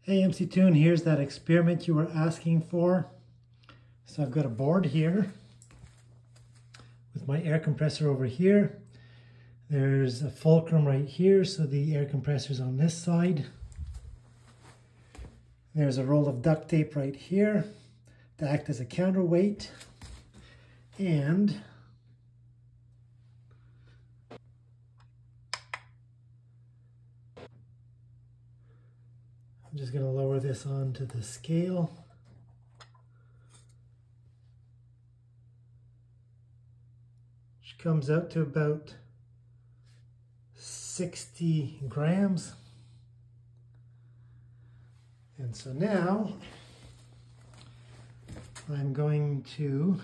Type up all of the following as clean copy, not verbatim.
Hey MCToon, here's that experiment you were asking for. So I've got a board here with my air compressor over here. There's a fulcrum right here, so the air compressor's on this side. There's a roll of duct tape right here to act as a counterweight. And I'm just going to lower this onto the scale. Which comes out to about 60 grams. And so now I'm going to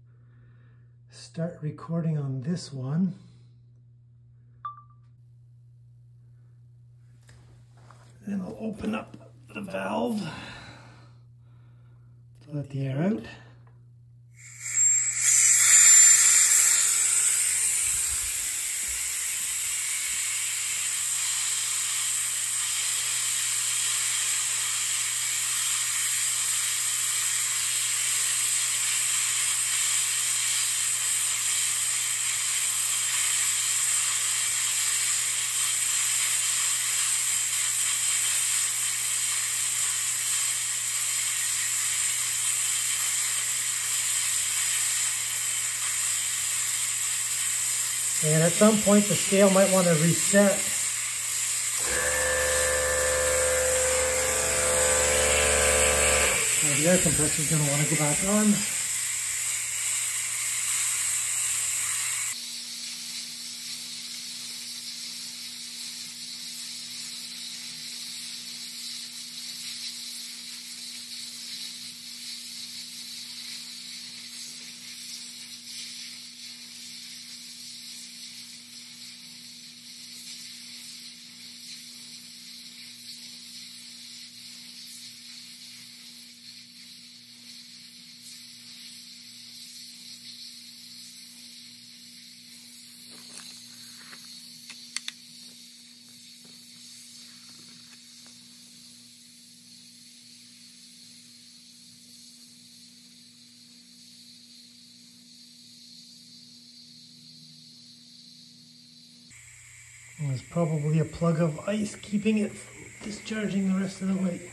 start recording on this one. Then I'll open up the valve to let the air out. And at some point the scale might want to reset. Now the air compressor is going to want to go back on. There's probably a plug of ice keeping it from discharging the rest of the weight.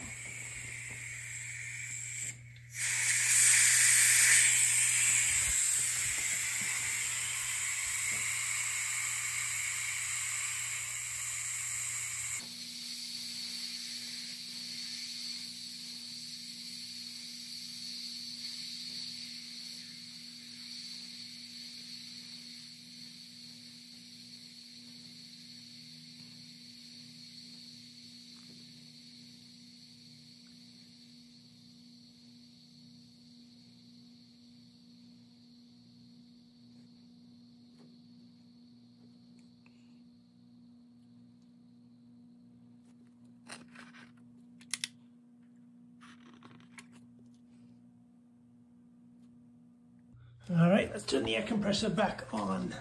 All right, let's turn the air compressor back on.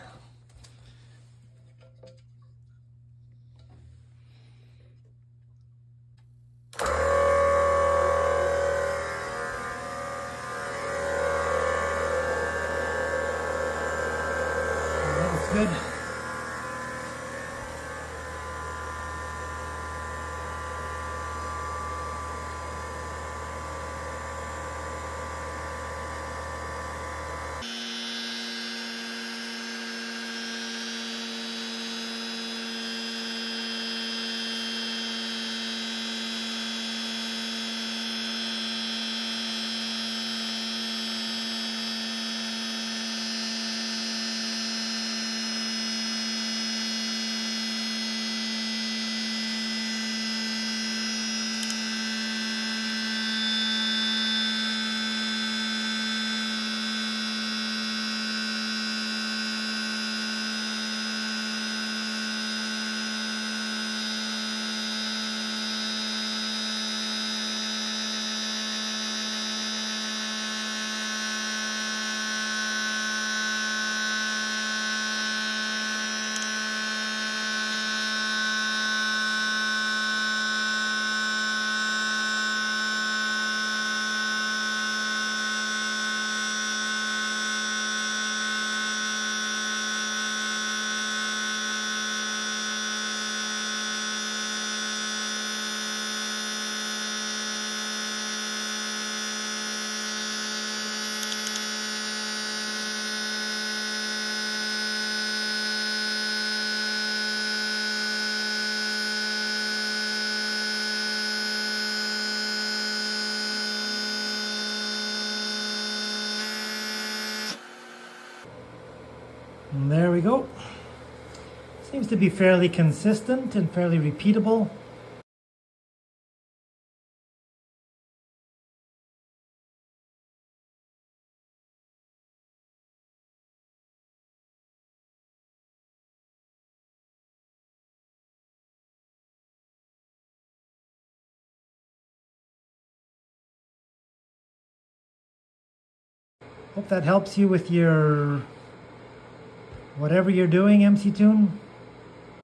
That's good. And there we go. Seems to be fairly consistent and fairly repeatable. Hope that helps you with your whatever you're doing, MCToon.